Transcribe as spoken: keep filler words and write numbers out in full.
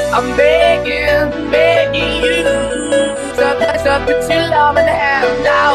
I'm begging, begging you to, to put your love in the hand now.